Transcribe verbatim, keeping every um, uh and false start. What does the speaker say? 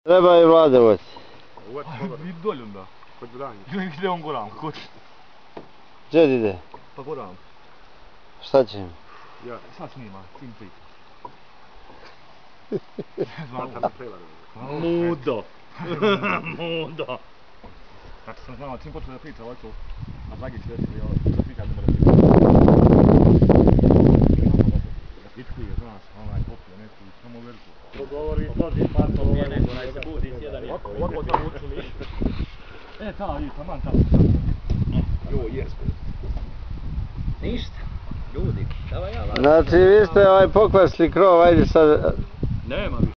Treba i Vladovac. Vid dolje onda. Kod Vranja. Gdje on goram, kod? Gdje ide? Pa goram. Šta će im? Ja. Sad snima, tim prije. Mudo. Mudo. Znači sam znao, čim počeo da priča ovako, a Dragić desili ovo, što ti kad ne mora pričati. Da pitkuje, znaš, onaj popio neku, samo veliku. To govori, dođi par to nije neko, onaj se budi sjedan i ovako, ovako tamo učili. E, ta, i taman tamo. Jo, jes. Ništa, ljudi, davaj ja vas. Znači vi ste ovaj pokvasli krov, ajde sad... Nema